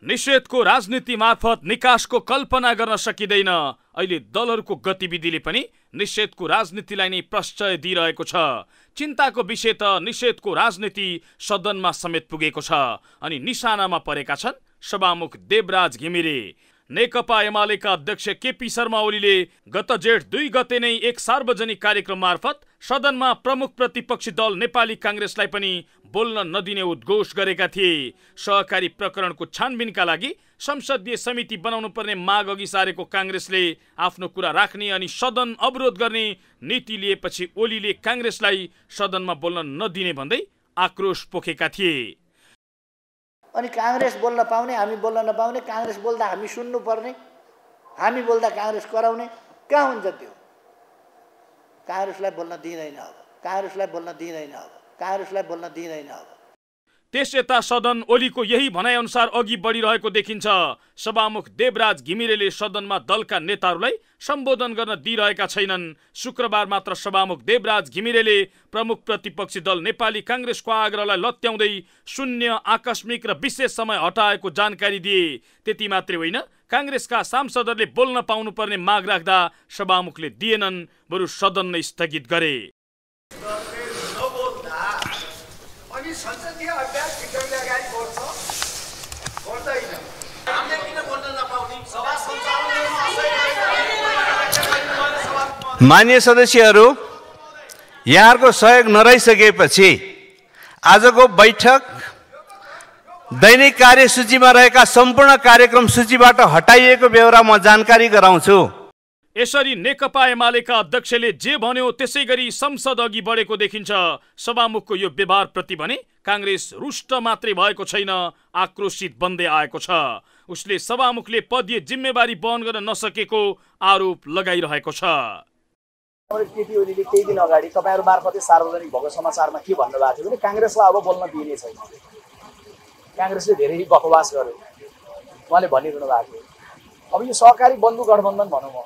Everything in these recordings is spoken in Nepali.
निषेधको राजनीति मार्फत निकासको कल्पना गर्न सकिँदैन। अहिले दलहरूको गतिविधिले पनि निषेधको राजनीतिलाई नै प्रश्रय दिइरहेको छ। चिन्ताको विषय त निषेधको राजनीति सदनमा समेत पुगेको छ अनि निशानामा परेका छन् सभामुख देवराज घिमिरे। नेकपा एमालेका अध्यक्ष केपी शर्मा ओलीले गत जेठ 2 गते नै एक सार्वजनिक कार्यक्रम मार्फत सदनमा प्रमुख प्रतिपक्षी दल नेपाली कांग्रेसलाई पनि बोल्न नदिने उद्घोष गरेका थिए। सहकारी प्रकरणको छानबिनका लागि संसदीय समिति बनाउनु पर्ने माग अघि सारेको कांग्रेसले आफ्नो कुरा राख्ने अनि सदन अवरोध गर्ने नीति लिएपछि ओलीले कांग्रेसलाई सदनमा बोल्न नदिने भन्दै आक्रोश पोखेका थिए। अनि कांग्रेस बोल्न पाउने, हामी बोल्न नपाउने, कांग्रेस बोल्दा हामी सुन्नु पर्ने, हामी बोल्दा कांग्रेस कराउने, कहाँ हुन्छ त्यो? कांग्रेसलाई बोल्न दिँदैन अब, कांग्रेसलाई बोल्न दिँदैन अब, कांग्रेसलाई बोल्न दिँदैन अब। त्यसयता सदन ओलीको यही भनाइ अनुसार अघि बढिरहेको देखिन्छ। सभामुख देवराज घिमिरेले सदनमा दलका नेताहरूलाई सम्बोधन गर्न दिइरहेका छैनन्। शुक्रबार मात्र सभामुख देवराज घिमिरेले प्रमुख प्रतिपक्षी दल नेपाली कांग्रेसको आग्रहलाई लत्याउँदै शून्य, आकस्मिक र विशेष समय हटाएको जानकारी दिए। त्यति मात्रै होइन, कांग्रेसका सांसदहरूले बोल्न पाउनुपर्ने माग राख्दा सभामुखले दिएनन्, बरु सदन नै स्थगित गरे। संसदीय अभ्यास भित्रले अगाडि बढ्छ बढ्दैन। हामीले किन बोल्न नपाउने? सभा सञ्चालन। मान्य सदस्यहरू, यहाँहरूको सहयोग नरहिसकेपछि आजको बैठक दैनिक कार्यसूचीमा रहेका सम्पूर्ण कार्यक्रम सूचीबाट हटाइएको बेहोरा म जानकारी गराउँछु। यसरी नेकपा एमालेका अध्यक्षले जे भन्यो त्यसै गरी संसद अघि बढेको देखिन्छ। सभामुखको यो व्यवहार प्रति भने कांग्रेस रुष्ट मात्रै भएको छैन, आक्रोशित बन्दै आएको छ। उसले सभामुखले पदीय जिम्मेवारी वहन गर्न नसकेको आरोप लगाइरहेको छ। केपी ओलीले केही दिन अगाडि तपाईहरु मार्फतै सार्वजनिक भएको समाचारमा के भन्नुभएको थियो भने कांग्रेसलाई अब बोल्न दिइने छैन। कांग्रेसले धेरै बकवास गर्यो उहाँले भनिरहनु भएको थियो। अब यो सहकारी बन्धु गठबन्धन भनौँ म,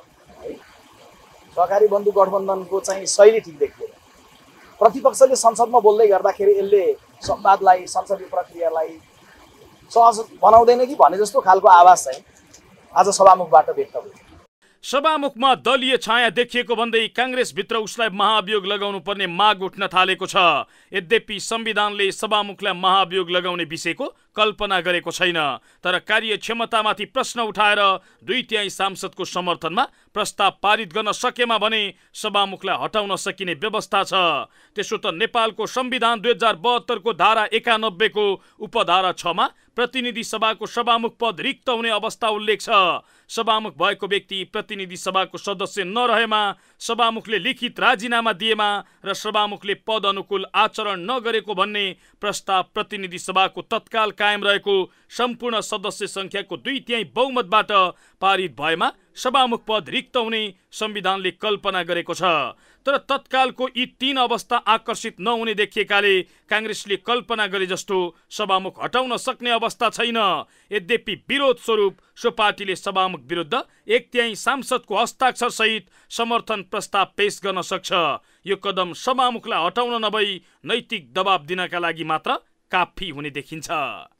सहकारी बन्धु गठबन्धनको चाहिँ शैली ठिक देखिएन। प्रतिपक्षले संसदमा बोल्दै गर्दाखेरि यसले संवादलाई, संसदीय प्रक्रियालाई सहज बनाउँदैन कि भने जस्तो खालको आवाज चाहिँ आज सभामुखबाट व्यक्त भयो। सभामुखमा दलीय छाया देखिएको भन्दै कांग्रेसभित्र उसलाई महाभियोग लगाउनु पर्ने माग उठ्न थालेको छ। यद्यपि संविधानले सभामुखलाई महाभियोग लगाउने विषयको कल्पना गरेको छैन, तर कार्य क्षमतामाथि प्रश्न उठाएर 2/3 सांसदको समर्थनमा प्रस्ताव पारित गर्न सकेमा भने सभामुखलाई हटाउन सकिने व्यवस्था छ। त्यसो त नेपालको संविधान 2072 को धारा 91 को उपधारा 6 मा प्रतिनिधि सभाको सभामुख पद रिक्त हुने अवस्था उल्लेख छ। सभामुख भएको व्यक्ति प्रतिनिधि सभाको सदस्य नरहेमा, सभामुखले लिखित राजीनामा दिएमा र सभामुखले पद अनुकूल आचरण नगरेको भन्ने प्रस्ताव प्रतिनिधि सभाको तत्काल कायम रहेको सम्पूर्ण सदस्य संख्याको 2/3 बहुमतबाट पारित भएमा सभामुख पद रिक्त हुने संविधानले कल्पना गरेको छ। तर तत्कालको यी 3 अवस्था आकर्षित नहुने देखिएकाले कांग्रेसले कल्पना गरे जस्तो सभामुख हटाउन सक्ने अवस्था छैन। यद्यपि विरोध स्वरूप सो पार्टीले सभामुख विरुद्ध 1/3 सांसदको हस्ताक्षर सहित समर्थन प्रस्ताव पेश गर्न सक्छ। यो कदम सभामुखलाई हटाउन नभई नैतिक दबाब दिनका लागि मात्र काफी हुने देखिन्छ।